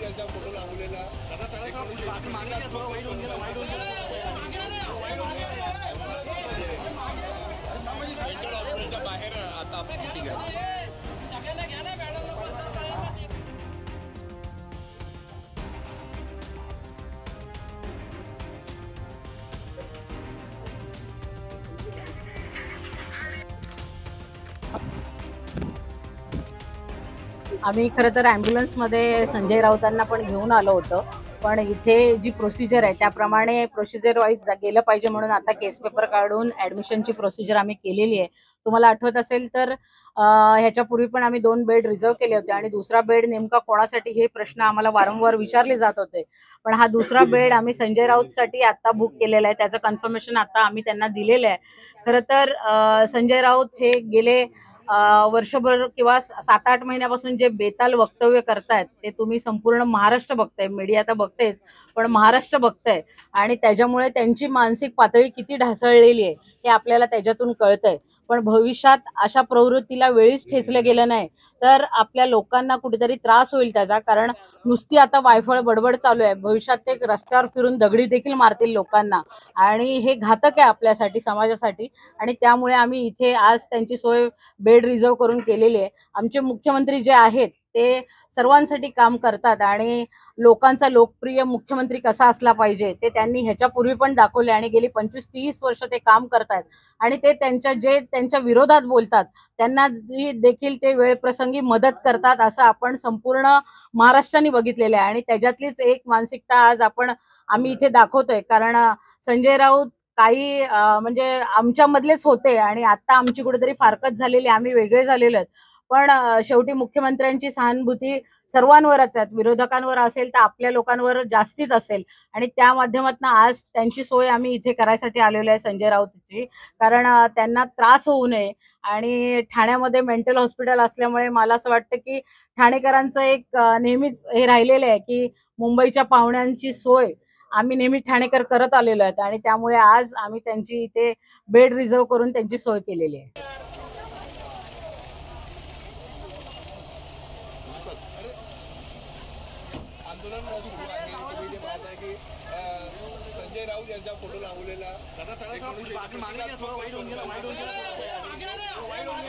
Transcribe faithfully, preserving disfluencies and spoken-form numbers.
यांचा फोटो लावलेला बाहेर आता ठीक आहे। आम्ही खरं तर ॲम्ब्युलन्समध्ये संजय राऊतांना पण घेऊन आलो होतो, पण इथे जी प्रोसिजर आहे त्याप्रमाणे प्रोसिजर वाईज गेलं पाहिजे म्हणून आता केस पेपर काढून ॲडमिशनची प्रोसिजर आम्ही केलेली आहे। तुम्हाला आठवत असेल तर ह्याच्यापूर्वी पण आम्ही दोन बेड रिझर्व केले होते आणि दुसरा बेड नेमका कोणासाठी हे प्रश्न आम्हाला वारंवार विचारले जात होते, पण हा दुसरा बेड आम्ही संजय राऊतसाठी आता बुक केलेला आहे। त्याचं कन्फर्मेशन आता आम्ही त्यांना दिलेलं आहे। खरं तर संजय राऊत हे गेले वर्षभर किंवा सात आठ महिन्यापासून जे बेताल वक्तव्य करतायत ते तुम्ही संपूर्ण महाराष्ट्र बघताय, मीडिया तर बघतेच पण महाराष्ट्र बघताय आणि त्याच्यामुळे त्यांची मानसिक पातळी किती ढासळलेली आहे हे आपल्याला त्याच्यातून कळतंय। पण भविष्यात अशा प्रवृत्तीला वेळीच ठेचलं गेलं नाही तर आपल्या लोकांना कुठेतरी त्रास होईल त्याचा, कारण नुसती आता वायफळ बडबड चालू आहे, भविष्यात ते रस्त्यावर फिरून दगडी देखील मारतील लोकांना आणि हे घातक आहे आपल्यासाठी, समाजासाठी। आणि त्यामुळे आम्ही इथे आज त्यांची सोय बेड रिझर्व करून केलेली आहे। आमचे मुख्यमंत्री जे आहेत ते सर्वांसाठी काम करतात आणि लोकांचा लोकप्रिय मुख्यमंत्री कसा असला पाहिजे ते त्यांनी ह्याच्यापूर्वी पण दाखवले आणि गेली पंचवीस तीस वर्ष ते काम करतात आणि ते त्यांच्या जे त्यांच्या विरोधात बोलतात त्यांना देखील ते वेळप्रसंगी मदत करतात असं आपण संपूर्ण महाराष्ट्राने बघितलेलं आहे आणि त्याच्यातलीच एक मानसिकता आज आपण आम्ही इथे दाखवतोय। कारण संजय राऊत काही म्हणजे आमच्यामधलेच होते आणि आता आमची कुठेतरी फारकत झालेली, आम्ही वेगळे झालेलो आहेत, पण शेवटी मुख्यमंत्र्यांची सहानुभूती सर्वांवरच आहे, विरोधकांवर असेल तर आपल्या लोकांवर जास्तीच असेल आणि त्या माध्यमातून आज त्यांची सोय आम्ही इथे करायसाठी आलेलो आहे संजय राऊतची, कारण त्यांना त्रास होऊ नये। आणि ठाण्यामध्ये मेंटल हॉस्पिटल असल्यामुळे मला असं वाटतं की ठाणेकरांचं एक नेहमीच हे राहिलेलं आहे की मुंबईच्या पाहुण्यांची सोय आम्ही नेहमी ठाणेकर करत आलेलो आहेत आणि त्यामुळे आज आम्ही त्यांची इथे बेड रिझर्व करून त्यांची सोय केलेली आहे। आंदोलन सुरू आहे, तुम्ही जे पाहताय की संजय राऊत यांचा फोटो लावलेला